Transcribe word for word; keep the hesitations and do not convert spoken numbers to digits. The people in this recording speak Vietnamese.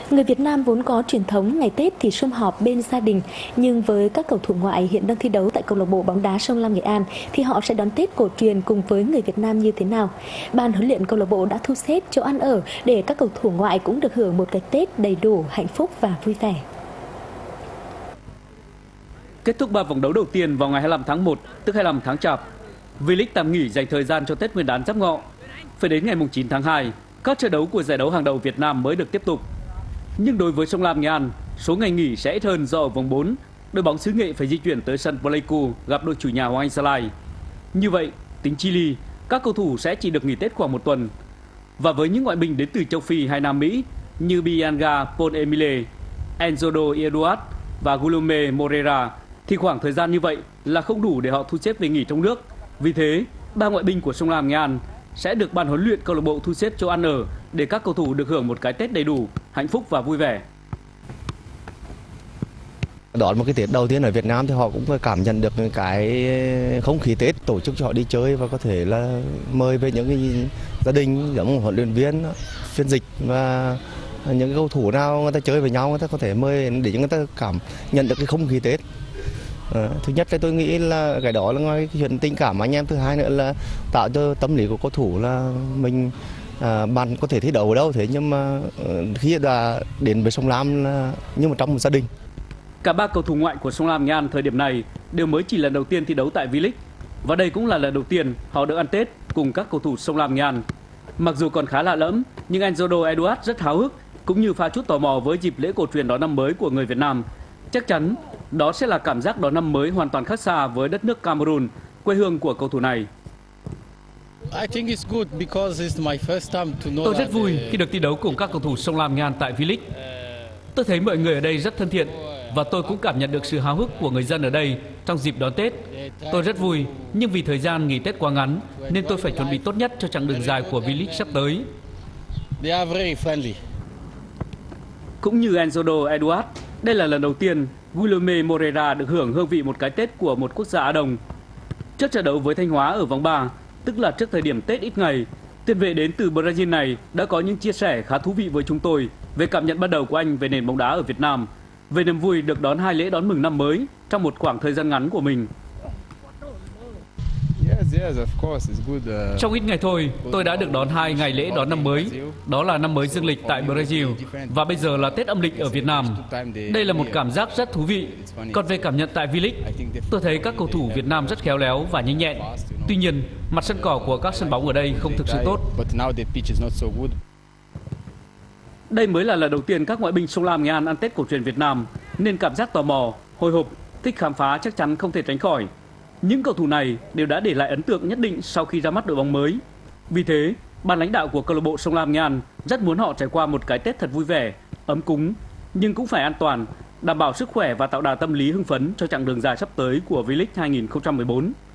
Người Việt Nam vốn có truyền thống ngày Tết thì sum họp bên gia đình, nhưng với các cầu thủ ngoại hiện đang thi đấu tại câu lạc bộ bóng đá Sông Lam Nghệ An thì họ sẽ đón Tết cổ truyền cùng với người Việt Nam như thế nào? Ban huấn luyện câu lạc bộ đã thu xếp chỗ ăn ở để các cầu thủ ngoại cũng được hưởng một cái Tết đầy đủ, hạnh phúc và vui vẻ. Kết thúc ba vòng đấu đầu tiên vào ngày hai mươi lăm tháng một, tức hai mươi lăm tháng Chạp, V-League tạm nghỉ dành thời gian cho Tết Nguyên đán Giáp Ngọ. Phải đến ngày chín tháng hai, các trận đấu của giải đấu hàng đầu Việt Nam mới được tiếp tục. Nhưng đối với Sông Lam Nghệ An, số ngày nghỉ sẽ ít hơn do ở vòng bốn, đội bóng xứ Nghệ phải di chuyển tới sân Pleiku gặp đội chủ nhà Hoàng Anh Gia Lai. Như vậy, tính chi ly, các cầu thủ sẽ chỉ được nghỉ Tết khoảng một tuần. Và với những ngoại binh đến từ châu Phi hay Nam Mỹ như Bianga Paul Emile, Enzodo Eduard và Guilherme Moreira thì khoảng thời gian như vậy là không đủ để họ thu xếp về nghỉ trong nước. Vì thế, ba ngoại binh của Sông Lam Nghệ An sẽ được ban huấn luyện câu lạc bộ thu xếp chỗ ăn ở để các cầu thủ được hưởng một cái Tết đầy đủ, hạnh phúc và vui vẻ. Đó là một cái Tết đầu tiên ở Việt Nam thì họ cũng phải cảm nhận được cái không khí Tết, tổ chức cho họ đi chơi và có thể là mời về những cái gia đình giống huấn luyện viên, phiên dịch và những cầu thủ nào người ta chơi với nhau, người ta có thể mời để cho người ta cảm nhận được cái không khí Tết. À, thứ nhất là tôi nghĩ là cái đó là ngoài cái chuyện tình cảm anh em, thứ hai nữa là tạo cho tâm lý của cầu thủ là mình à, bạn có thể thi đấu ở đâu thế nhưng mà khi đã đến với Sông Lam là như một trong một gia đình. Cả ba cầu thủ ngoại của Sông Lam Nghệ An thời điểm này đều mới chỉ lần đầu tiên thi đấu tại V-League và đây cũng là lần đầu tiên họ được ăn Tết cùng các cầu thủ Sông Lam Nghệ An. Mặc dù còn khá lạ lẫm nhưng Enzodo Eduard rất háo hức cũng như pha chút tò mò với dịp lễ cổ truyền đón năm mới của người Việt Nam. Chắc chắn đó sẽ là cảm giác đón năm mới hoàn toàn khác xa với đất nước Cameroon, quê hương của cầu thủ này. Tôi rất vui khi được thi đấu cùng các cầu thủ Sông Lam Nghệ An tại V-League. Tôi thấy mọi người ở đây rất thân thiện và tôi cũng cảm nhận được sự háo hức của người dân ở đây trong dịp đón Tết. Tôi rất vui, nhưng vì thời gian nghỉ Tết quá ngắn nên tôi phải chuẩn bị tốt nhất cho chặng đường dài của V-League sắp tới. Cũng như Enzodo Eduard, đây là lần đầu tiên Guilherme Moreira được hưởng hương vị một cái Tết của một quốc gia Á Đông. Trước trận đấu với Thanh Hóa ở vòng ba, tức là trước thời điểm Tết ít ngày, tiền vệ đến từ Brazil này đã có những chia sẻ khá thú vị với chúng tôi về cảm nhận ban đầu của anh về nền bóng đá ở Việt Nam, về niềm vui được đón hai lễ đón mừng năm mới trong một khoảng thời gian ngắn của mình. Trong ít ngày thôi, tôi đã được đón hai ngày lễ đón năm mới. Đó là năm mới dương lịch tại Brazil và bây giờ là Tết âm lịch ở Việt Nam. Đây là một cảm giác rất thú vị. Còn về cảm nhận tại V-League, tôi thấy các cầu thủ Việt Nam rất khéo léo và nhanh nhẹn. Tuy nhiên, mặt sân cỏ của các sân bóng ở đây không thực sự tốt. Đây mới là lần đầu tiên các ngoại binh Sông Lam Nghệ An ăn Tết cổ truyền Việt Nam, nên cảm giác tò mò, hồi hộp, thích khám phá chắc chắn không thể tránh khỏi. Những cầu thủ này đều đã để lại ấn tượng nhất định sau khi ra mắt đội bóng mới. Vì thế, ban lãnh đạo của câu lạc bộ Sông Lam Nghệ An rất muốn họ trải qua một cái Tết thật vui vẻ, ấm cúng, nhưng cũng phải an toàn, đảm bảo sức khỏe và tạo đà tâm lý hưng phấn cho chặng đường dài sắp tới của V-League hai nghìn không trăm mười bốn.